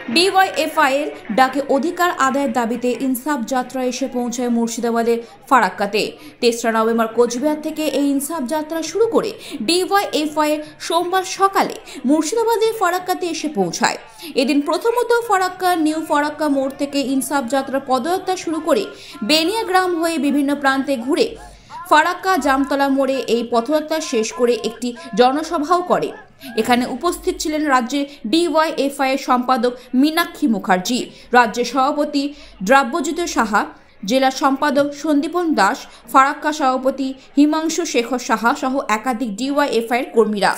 DYFI এর ডাকে অধিকার আদায়ের দাবিতে ইনসাফ যাত্রা এসে পৌঁছায় মুর্শিদাবাদের ফারাক্কাতে। ৩রা নভেম্বর কোচবিহার থেকে এই ইনসাফ যাত্রা শুরু করে ডিওয়াইএফআই সোমবার সকালে মুর্শিদাবাদের ফারাক্কাতে এসে পৌঁছায়। এদিন প্রথমত ফারাক্কা নিউ ফারাক্কা মোড় থেকে ইনসাফ যাত্রা পদযাত্রা শুরু করে বেনিয়া গ্রাম হয়ে বিভিন্ন প্রান্তে ঘুরে ফারাক্কা জামতলা মোড়ে এই পথযাত্রা শেষ করে একটি জনসভাও করে। এখানে উপস্থিত ছিলেন রাজ্যের ডিওয়াইএফআই এর সম্পাদক মীনাক্ষী মুখার্জি, রাজ্যের সভাপতি দ্রব্যজিৎ সাহা, জেলা সম্পাদক সন্দীপন দাস, ফারাক্কা সভাপতি হিমাংশু শেখর সাহা সহ একাধিক ডিওয়াইএফআই এর কর্মীরা।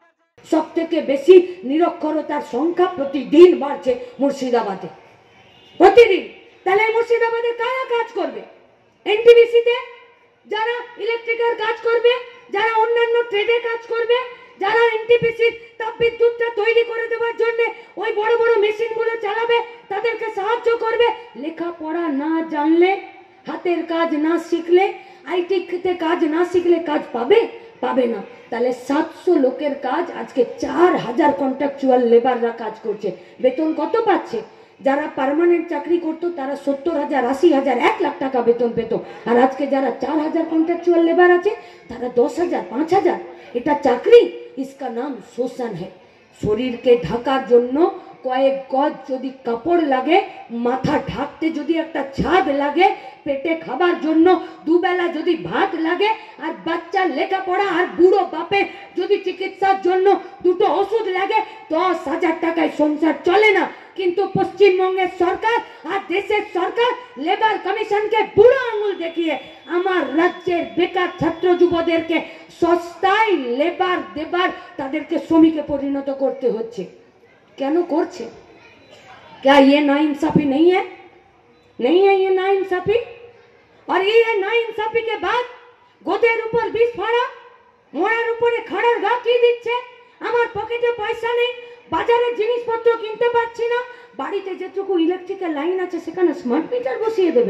সবথেকে বেশি নিরক্ষরতার সংখ্যা প্রতিদিন বাড়ছে মুর্শিদাবাদে, প্রতিদিন। তাহলে মুর্শিদাবাদে কারা কাজ করবে? এনটিপিসিতে যারা ইলেকট্রিকের কাজ করবে, যারা অন্যান্য ট্রেডে কাজ করবে, যারা এনটিপিসির তাপবিদ্যুৎটা তৈরি করে দেওয়ার জন্য ওই বড় বড় মেশিনগুলো চালাবে, তাদেরকে সাহায্য করবে। লেখাপড়া না জানলে, হাতের কাজ না শিখলে, আইটিতে কাজ না শিখলে কাজ পাবে না। তাহলে 700 লোকের কাজ আজকে 4000 কন্ট্রাকচুয়াল লেবাররা কাজ করছে। বেতন কত পাচ্ছে? যারা পার্মানেন্ট চাকরি করতো তারা 70,000, 80,000, 1 লাখ টাকা বেতন পেত। আর আজকে যারা 4000 কন্ট্রাকচুয়াল লেবার আছে তারা 10,000, 5,000। এটা চাকরি? इसका नाम शोषण है। শরীরকে ঢাকার জন্য কয়েক গজ যদি কাপড় লাগে, মাথা ঢাকতে যদি একটা ছাদ লাগে, পেটে খাবার জন্য দুবেলা যদি ভাত লাগে, আর বাচ্চার লেখাপড়া আর বুড়ো বাপের যদি চিকিৎসার জন্য দুটো ওষুধ লাগে, 10,000 টাকায় সংসার চলে না। কিন্তু পশ্চিমবঙ্গের সরকার আর দেশের সরকার লেবার কমিশনকে বুড়ো আঙুল দেখিয়ে আমার রাজ্যের বেকার ছাত্র যুবদেরকে সস্তায় লেবার দেবার, তাদেরকে শ্রমিকে পরিণত করতে হচ্ছে। কেন করছে? क्या ये नाइंसाफी नहीं है? नहीं है ये नाइंसाफी? और ये नाइंसाफी के बाद गोদের উপর বিষ ফাড়া, মোড়ার উপরে খাড়ার গা কি দিচ্ছে? আমার পকেটে পয়সা নেই, বাজারে জিনিসপত্র কিনতে পারছি না, বাড়িতে যেটুকু ইলেকট্রিকের লাইন আছে সেখানে স্মার্ট মিটার বসিয়ে দেবে।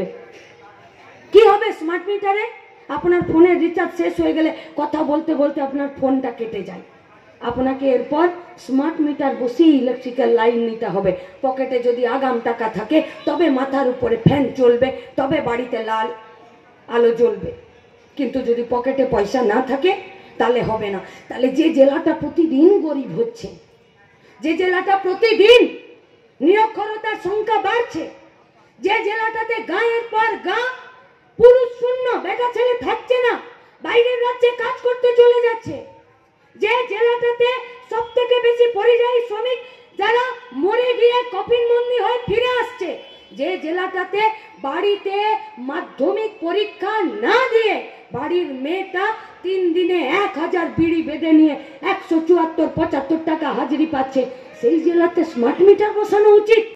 কি হবে স্মার্ট মিটারে? আপনার ফোনের রিচার্জ শেষ হয়ে গেলে কথা বলতে বলতে আপনার ফোনটা কেটে যায়। আপনাকে এরপর স্মার্ট মিটার বসিয়ে ইলেকট্রিক্যাল লাইন নিতে হবে। পকেটে যদি আগাম টাকা থাকে তবে মাথার উপরে ফ্যান চলবে, তবে বাড়িতে লাল আলো জ্বলবে। কিন্তু যদি পকেটে পয়সা না থাকে তাহলে হবে না। তাহলে যে জেলাটা প্রতিদিন গরিব হচ্ছে, যে জেলাটা প্রতিদিন নিরক্ষরতার সংখ্যা বাড়ছে, যে জেলাটাতে গাঁয়ের পর গাঁ পুরুষ শূন্য, বেটা ছেলে থাকছে না, বাইরের রাজ্যে কাজ করতে চলে যাচ্ছে, যে জেলাটাতে সব থেকে বেশি পরিযায়ী শ্রমিক যারা মরে গিয়ে কফিন বন্দি হয়ে ফিরে আসছে, যে জেলাটাতে বাড়িতে মাধ্যমিক পরীক্ষা না দিয়ে বাড়ির মেয়েটা 3 দিনে 1000 বিড়ি বেঁধে নিয়ে 174-75 টাকা হাজিরি পাচ্ছে, সেই জেলাতে স্মার্ট মিটার বসানো উচিত।